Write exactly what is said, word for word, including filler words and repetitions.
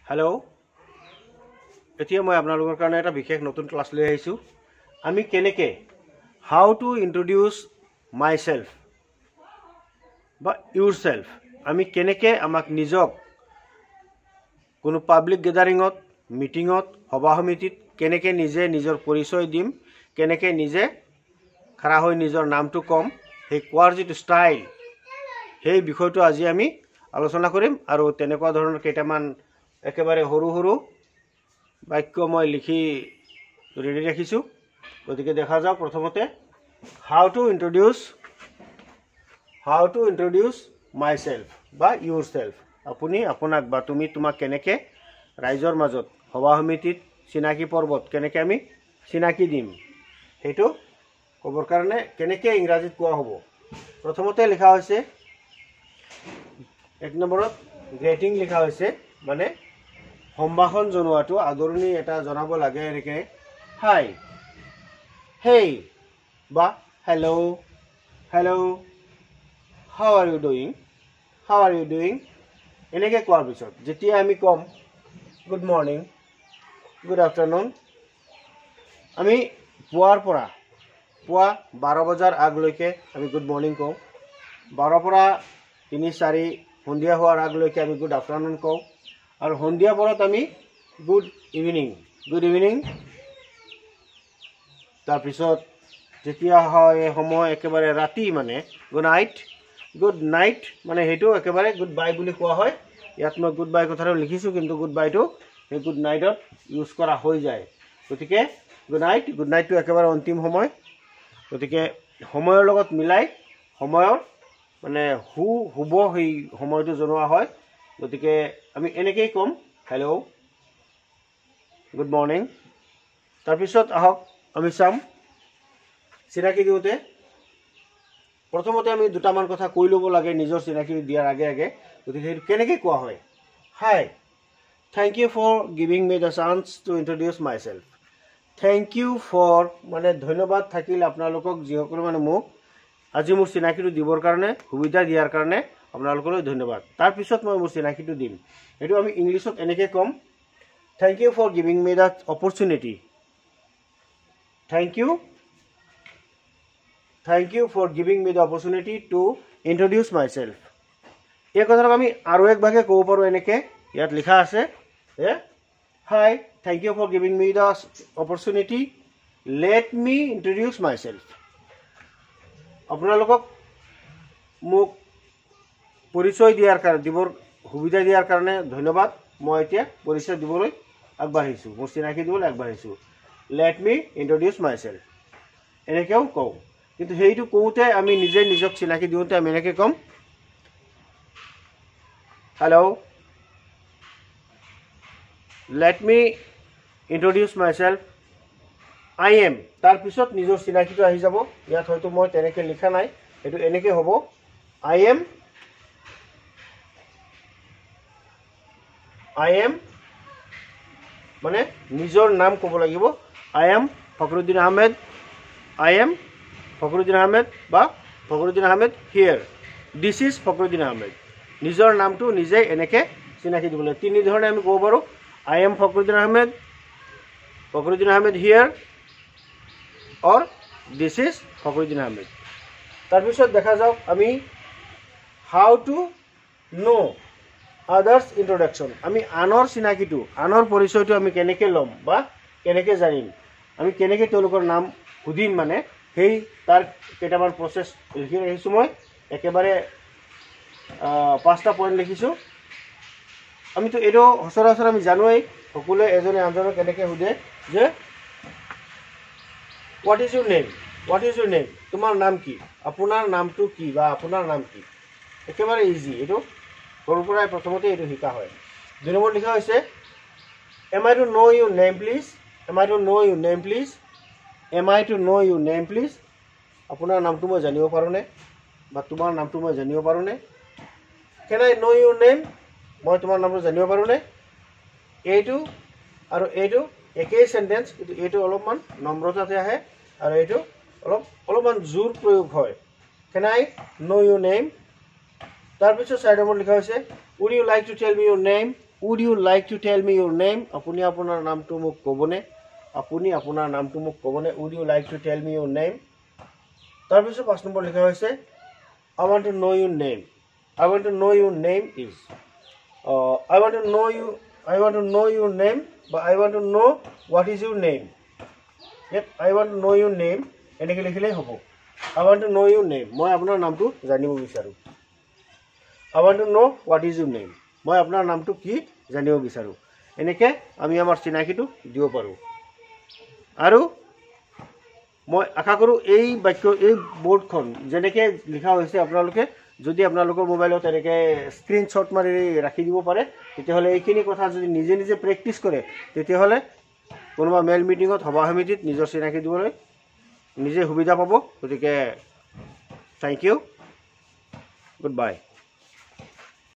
Hello' এতিয়া মই আপোনালোকৰ কাৰণে এটা বিশেষ নতুন ক্লাছ লৈ আহিছোঁ। আমি কেনেকৈ how to introduce myself বা ইউৰ সেলফ, আমি কেনেকৈ আমাক নিজক কোনো পাব্লিক গেদাৰিঙত, মিটিঙত, সভা সমিতিত কেনেকৈ নিজে নিজৰ পৰিচয় দিম, কেনেকৈ নিজে খাৰা হৈ নিজৰ নামটো ক'ম, সেই কোৱাৰ যিটো ষ্টাইল, সেই বিষয়টো আজি আমি আলোচনা কৰিম। আৰু তেনেকুৱা ধৰণৰ কেইটামান একেবাৰে সৰু সৰু বাক্য মই লিখি ৰেডি ৰাখিছোঁ। গতিকে দেখা যাওক, প্ৰথমতে how to introduce how to introduce myself বা ইউৰ সেলফ। আপুনি আপোনাক বা তুমি তোমাক কেনেকৈ ৰাইজৰ মাজত, সভা সমিতিত, চিনাকি পৰ্বত কেনেকৈ আমি চিনাকি দিম, সেইটো ক'বৰ কাৰণে কেনেকৈ ইংৰাজীত কোৱা হ'ব। প্ৰথমতে লিখা হৈছে, এক নম্বৰত গ্ৰেটিং লিখা হৈছে, মানে সম্ভাষণ জনোৱাটো, আদৰণি এটা জনাব লাগে। এনেকৈ হাই, হেই বা hello', hello', how are you doing, how are you doing, এনেকৈ কোৱাৰ পিছত যেতিয়া আমি ক'ম গুড মৰ্ণিং, গুড আফটাৰনুন, আমি পুৱাৰ পৰা পুৱা বাৰ বজাৰ আগলৈকে আমি গুড মৰ্ণিং কওঁ। বাৰৰ পৰা তিনি চাৰি সন্ধিয়া হোৱাৰ আগলৈকে আমি গুড আফটাৰনুন কওঁ। আৰু সন্ধিয়া পৰত আমি গুড ইভিনিং, গুড ইভিনিং। তাৰপিছত যেতিয়া হয় সময় একেবাৰে ৰাতি, মানে গুড নাইট, গুড নাইট, মানে সেইটো একেবাৰে গুড বাই বুলি কোৱা হয়। ইয়াত মই গুড বাই কথাটো লিখিছোঁ, কিন্তু গুড বাইটো সেই গুড নাইটত ইউজ কৰা হৈ যায়। গতিকে গুড নাইট, গুড নাইটটো একেবাৰে অন্তিম সময়। গতিকে সময়ৰ লগত মিলাই সময়ৰ মানে হু শুব সেই সময়টো জনোৱা হয়। গতিকে আমি এনেকৈয়ে ক'ম, হেল্ল', গুড মৰ্ণিং। তাৰপিছত আহক আমি চাম চিনাকি দিওঁতে প্ৰথমতে আমি দুটামান কথা কৈ ল'ব লাগে নিজৰ চিনাকি দিয়াৰ আগে আগে। গতিকে সেইটো কেনেকৈ কোৱা হয়, hi, thank you for giving me the chance to introduce myself. Thank you for, মানে ধন্যবাদ থাকিল আপোনালোকক, যিসকলে মানে মোক আজি মোৰ চিনাকিটো দিবৰ কাৰণে, সুবিধা দিয়াৰ কাৰণে আপোনালোকলৈ ধন্যবাদ। তাৰপিছত মই মোৰ চিনাকিটো দিম। সেইটো আমি ইংলিছত এনেকৈ ক'ম, thank you for giving me the opportunity, thank you thank you for giving me the opportunity to introduce myself. এই কথাটো আমি আৰু এক ভাগে ক'ব পাৰোঁ এনেকৈ, ইয়াত লিখা আছে যে hi, thank you for giving me the opportunity, let me introduce myself. আপোনালোকক মোক পৰিচয় দিয়াৰ কাৰণে, দিবৰ সুবিধা দিয়াৰ কাৰণে ধন্যবাদ। মই এতিয়া পৰিচয় দিবলৈ আগবাঢ়িছোঁ, মোৰ চিনাকি দিবলৈ আগবাঢ়িছোঁ। Let me introduce myself, এনেকৈও কওঁ। কিন্তু সেইটো কওঁতে আমি নিজে নিজক চিনাকি দিওঁতে আমি এনেকৈ ক'ম, hello', let me introduce myself, I am. তাৰপিছত নিজৰ চিনাকিটো আহি যাব। ইয়াত হয়তো মই তেনেকৈ লিখা নাই, সেইটো এনেকৈ হ'ব, আই এম আই এম মানে নিজৰ নাম ক'ব লাগিব। I am Fakhruddin Ahmed, I am Fakhruddin Ahmed বা Fakhruddin Ahmed here, this is Fakhruddin Ahmed. নিজৰ নামটো নিজে এনেকৈ চিনাকি দিবলৈ তিনি ধৰণে আমি ক'ব পাৰোঁ, I am Fakhruddin Ahmed, Fakhruddin Ahmed here, or this is Fakhruddin Ahmed. তাৰপিছত দেখা যাওক আমি how to know' others introduction, আমি আনৰ চিনাকিটো, আনৰ পৰিচয়টো আমি কেনেকৈ ল'ম বা কেনেকৈ জানিম, আমি কেনেকৈ তেওঁলোকৰ নাম সুধিম, মানে সেই তাৰ কেইটামান প্ৰচেছ লিখি ৰাখিছোঁ মই। একেবাৰে পাঁচটা পইণ্ট লিখিছোঁ। আমিতো এইটো সচৰাচৰ আমি জানোৱেই, সকলোৱে এজনে আনজনক কেনেকৈ সোধে যে what is your name, what is your name, তোমাৰ নাম কি, আপোনাৰ নামটো কি বা আপোনাৰ নাম কি। একেবাৰে ইজি, এইটো সৰুৰ পৰাই প্ৰথমতে এইটো শিকা হয়। দুই নম্বৰ লিখা হৈছে, may I to know' your name please, may I to know' your name please, may I to know' your name please, আপোনাৰ নামটো মই জানিব পাৰোঁনে বা তোমাৰ নামটো মই জানিব পাৰোঁনে। কেন আই ন' ইউৰ নেম, মই তোমাৰ নামটো জানিব পাৰোঁনে। এইটো আৰু এইটো একেই চেণ্টেঞ্চ, কিন্তু এইটো অলপমান নম্ৰতাতে আহে আৰু এইটো অলপ অলপমান জোৰ প্ৰয়োগ হয়। Can I know' your name. তাৰপিছত চাৰি নম্বৰ লিখা হৈছে, would you like to tell me your name, would you like to tell me your name আপুনি আপোনাৰ নামটো মোক ক'বনে আপুনি আপোনাৰ নামটো মোক ক'বনে would you like to tell me your name তাৰপিছত পাঁচ নম্বৰ লিখা হৈছে I want to know' your name I want to know' your name is I want to know' you I want to know' your name বা I want to know' what is your name ইয়াত I want to know' your name এনেকৈ লিখিলেই হ'ব I want to know' your name মই আপোনাৰ নামটো জানিব বিচাৰোঁ I want to know' what is your name মই আপোনাৰ নামটো কি জানিব বিচাৰোঁ এনেকৈ আমি আমাৰ চিনাকিটো দিব পাৰোঁ আৰু মই আশা কৰোঁ এই বাক্য এই বোৰ্ডখন যেনেকৈ লিখা হৈছে আপোনালোকে যদি আপোনালোকৰ মোবাইলত এনেকৈ স্ক্ৰীনশ্বট মাৰি ৰাখি দিব পাৰে তেতিয়াহ'লে এইখিনি কথা যদি নিজে নিজে প্ৰেক্টিছ কৰে তেতিয়াহ'লে কোনোবা মেল মিটিঙত সভা সমিতিত নিজৰ চিনাকি দিবলৈ নিজে সুবিধা পাব গতিকে থেংক ইউ গুড বাই